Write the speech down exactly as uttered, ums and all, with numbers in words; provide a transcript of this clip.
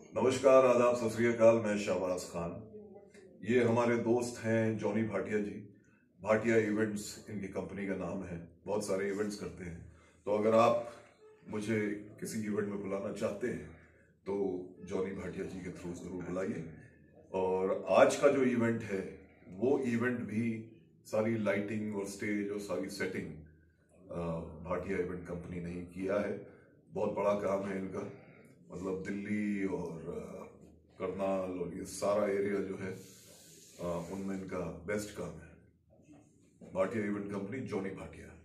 नमस्कार, आदाब, सत श्री अकाल। मैं शाहबाज खान। ये हमारे दोस्त हैं जॉनी भाटिया जी। भाटिया इवेंट्स इनकी कंपनी का नाम है। बहुत सारे इवेंट्स करते हैं। तो अगर आप मुझे किसी इवेंट में बुलाना चाहते हैं तो जॉनी भाटिया जी के थ्रू जरूर बुलाइए। और आज का जो इवेंट है वो इवेंट भी सारी लाइटिंग और स्टेज और सारी सेटिंग भाटिया इवेंट कंपनी ने ही किया है। बहुत बड़ा काम है इनका। मतलब दिल्ली और करनाल और ये सारा एरिया जो है उनमें इनका बेस्ट काम है। Bhatia event company, Johnny Bhatia.